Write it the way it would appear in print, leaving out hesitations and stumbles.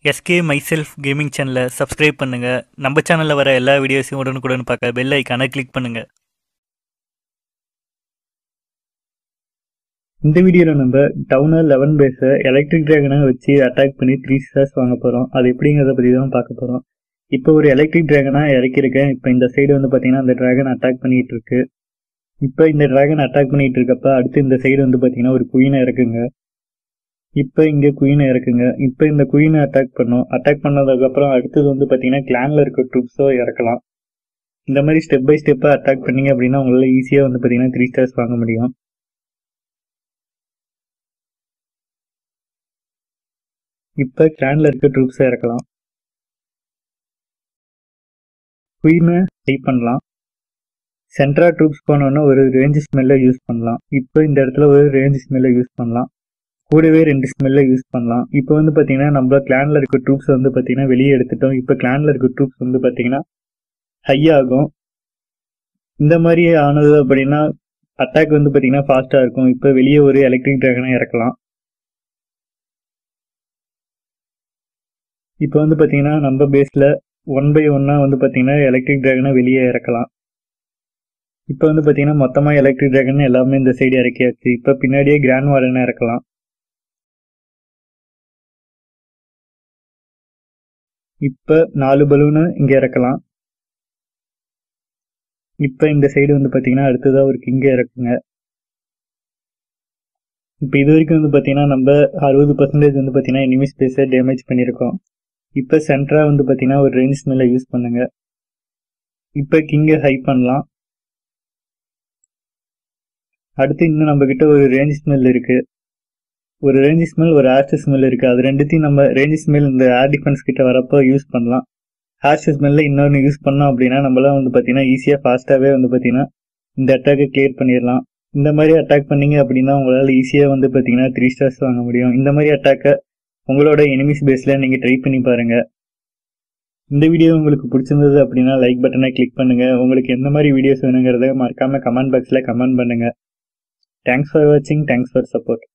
SK myself gaming சேனலை subscribe பண்ணுங்கள். நம்ம சேனலில் வர எல்லா வீடியோஸையும் உடனுக்குடன் பார்க்க பெல் ஐக்கானை கிளிக் பண்ணுங்கள். இந்த வீடியோவில் நம்ம டவுனர் 11 பேஸை எலக்ட்ரிக் டிராகனை வச்சு அட்டாக் பண்ணி 3 ஸ்டார்ஸ் வாங்க போகிறோம். அது எப்படிங்கிறத பற்றி தான் பார்க்க போகிறோம். இப்போ ஒரு எலக்ட்ரிக் டிராகனாக இறக்கியிருக்கேன். இப்போ இந்த சைடு வந்து பார்த்தீங்கன்னா அந்த டிராகன் அட்டாக் பண்ணிகிட்டு இருக்கு. இப்போ இந்த டிராகன் அட்டாக் பண்ணிகிட்டு இருக்கப்ப அடுத்து இந்த சைடு வந்து பார்த்தீங்கன்னா ஒரு குயினை இறக்குங்க. இப்போ இங்கே குயினை இறக்குங்க. இப்போ இந்த குயினை அட்டாக் பண்ணோம். அட்டாக் பண்ணதுக்கப்புறம் அடுத்தது வந்து பார்த்தீங்கன்னா கிளானில் இருக்க ட்ரூப்ஸோ இறக்கலாம். இந்த மாதிரி ஸ்டெப் பை ஸ்டெப்பாக அட்டாக் பண்ணிங்க அப்படின்னா உங்களால் ஈஸியாக வந்து பார்த்தீங்கன்னா 3 ஸ்டார்ஸ் வாங்க முடியும். இப்போ கிளானில் இருக்க ட்ரூப்ஸை இறக்கலாம். குயினை டைப் பண்ணலாம். சென்ட்ரா ட்ரூப்ஸ் போனோன்னா ஒரு ரேஞ்ச் ஸ்மெல்லை யூஸ் பண்ணலாம். இப்போ இந்த இடத்துல ஒரு ரேஞ்ச் ஸ்மெல்லை யூஸ் பண்ணலாம். கூடவே 2 ஸ்மெல்லை யூஸ் பண்ணலாம். இப்போ வந்து பார்த்தீங்கன்னா நம்ம கிளானில் இருக்க ட்ரூப்ஸ் வந்து பார்த்தீங்கன்னா வெளியே எடுத்துட்டோம். இப்போ கிளானில் இருக்க ட்ரூப்ஸ் வந்து பார்த்தீங்கன்னா ஹை ஆகும். இந்த மாதிரி ஆனது அப்படின்னா அட்டாக் வந்து பார்த்தீங்கன்னா ஃபாஸ்ட்டாக இருக்கும். இப்போ வெளியே ஒரு எலக்ட்ரிக் டிராகனை இறக்கலாம். இப்போ வந்து பார்த்தீங்கன்னா நம்ம பேஸில் 1 by 1 வந்து பார்த்தீங்கன்னா எலக்ட்ரிக் டிராகனை வெளியே இறக்கலாம். இப்போ வந்து பார்த்தீங்கன்னா மொத்தமாக எலக்ட்ரிக் டிராகன் எல்லாமே இந்த சைடு இறக்கியாச்சு. இப்போ பின்னாடியே கிராண்ட் வார்டனை இறக்கலாம். இப்போ 4 பலூனை இங்கே இறக்கலாம். இப்போ இந்த சைடு வந்து பார்த்தீங்கன்னா அடுத்ததாக ஒரு கிங்கை இறக்குங்க. இப்போ இது வரைக்கும் வந்து பார்த்தீங்கன்னா நம்ம 60% வந்து பார்த்தீங்கன்னா எனிமி ஸ்பேஸை டேமேஜ் பண்ணியிருக்கோம். இப்போ சென்ட்ரா வந்து பார்த்தீங்கன்னா ஒரு ரேஞ்ச் ஸ்மெல்லை யூஸ் பண்ணுங்க. இப்போ கிங்கை ஹை பண்ணலாம். அடுத்து இன்னும் நம்மக்கிட்ட ஒரு ரேஞ்ச் ஸ்மெல் இருக்குது. ஒரு ரேஞ்ச் ஸ்மெல் ஒரு ஹார்ஷ் ஸ்மெல் இருக்குது. அது ரெண்டுத்தையும் நம்ம ரேஞ்ச் ஸ்மெல் இந்த ஏர் டிஃபென்ஸ் கிட்ட வரப்போ யூஸ் பண்ணலாம். ஹார்ஷ் ஸ்மெல்லில் இன்னொன்று யூஸ் பண்ணோம் அப்படின்னா நம்மளாம் வந்து பார்த்தீங்கன்னா ஈஸியாக ஃபாஸ்ட்டாகவே வந்து பார்த்தீங்கன்னா இந்த அட்டாக்கை கிளியர் பண்ணிடலாம். இந்த மாதிரி அட்டாக் பண்ணிங்க அப்படின்னா உங்களால் ஈஸியாக வந்து பார்த்தீங்கன்னா 3 ஸ்டார்ஸ் வாங்க முடியும். இந்த மாதிரி அட்டாக்கை உங்களோட எனிமிஸ் பேஸில் நீங்கள் ட்ரை பண்ணி பாருங்கள். இந்த வீடியோ உங்களுக்கு பிடிச்சிருந்தது அப்படின்னா லைக் பட்டனை கிளிக் பண்ணுங்கள். உங்களுக்கு எந்த மாதிரி வீடியோஸ் வேணுங்கிறத மறக்காமல் கமெண்ட் பாக்ஸில் கமெண்ட் பண்ணுங்கள். தேங்க்ஸ் ஃபார் வாட்சிங். Thanks for support.